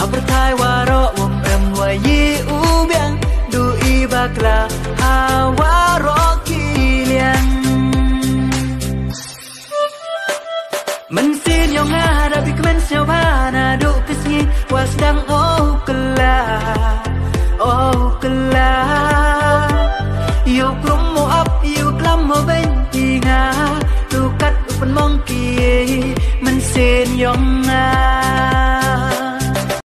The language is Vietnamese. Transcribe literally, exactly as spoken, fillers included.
bertai waro wom em wa yi u biang du i bakla hawaro kilian men sin yo ngada bi kmen sio bana du kesni was dang oh kala oh kala yo promo up yo klam mo ben tinga tu kat upan mong ki men sin yo ngada